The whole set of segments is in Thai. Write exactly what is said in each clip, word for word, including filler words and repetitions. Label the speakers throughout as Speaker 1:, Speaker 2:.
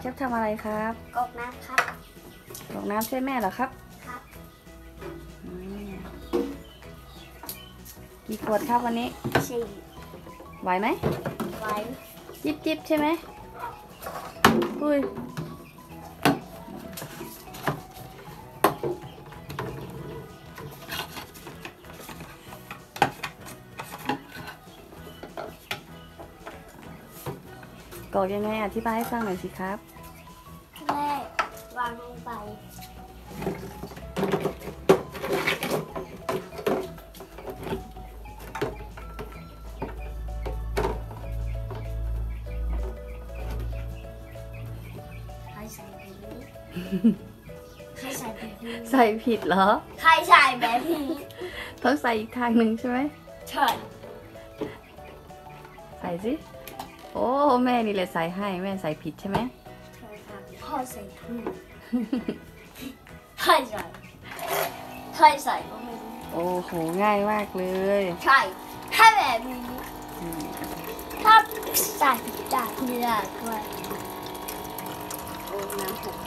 Speaker 1: ฟทำอะไรครับ
Speaker 2: กรอกน้ำครับ
Speaker 1: กรอกน้ำช่วยแม่เหรอครับ
Speaker 2: ครับ
Speaker 1: กี่ขวดครับวันนี้
Speaker 2: สี่
Speaker 1: ไหวไหม
Speaker 2: ไหว
Speaker 1: จิบจิบใช่ไหมอุ้ยกรอกยังไงอธิบายให้ฟังหน่อยสิครับ
Speaker 2: แรกวางลงไปใครใส่แบบนี้ใครใส่แบบนี้
Speaker 1: ใส่ผิดเหรอ
Speaker 2: ใครใส่แบบนี้
Speaker 1: ต้องใส่อีกทางหนึ่งใช่ไหม
Speaker 2: ใช่
Speaker 1: ใส่สิโอ้แม่นี่แหละใส่ให้แม่ใส่ผิดใช่ไหม
Speaker 2: ใช่ครับพ่อใส่ถูกใครใส่ใครใส่ก็ไม่รู้
Speaker 1: โอ้โหง่ายมากเลย
Speaker 2: ใช่ถ้าแบบนี้ถ้าใส่จากเนื้อด้วยโอ้น้ำหก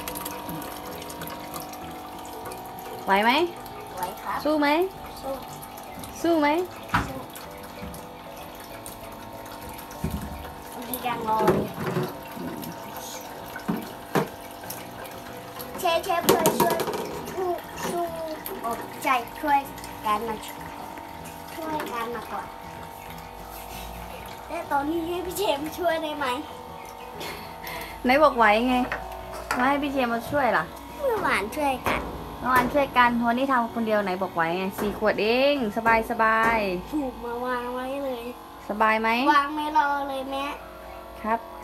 Speaker 1: ไหวไหม
Speaker 2: ไหวครับ
Speaker 1: สู้ไหม
Speaker 2: สู้
Speaker 1: สู้ไหม
Speaker 2: สู้มีการรอเชฟเชฟเคยช่วยผู้สู้อบใจช่วยกันมาช่วยกันมาก่อนแต่ตอนนี้ให้พี่เชฟช่วยได้ไหม
Speaker 1: ไหนบอกไหวไงมาให้พี่เชมมาช่วยล่ะ
Speaker 2: เมื่อวานช่วยกัน
Speaker 1: เมื่อวานช่วยกันวันนี้ทำคนเดียวไหนบอกไหวไงสี่ขวดเองสบายสบาย
Speaker 2: ถูกมาวางไว้เลย
Speaker 1: สบายไหม
Speaker 2: วางไม่รอเลยแม่
Speaker 1: ครับ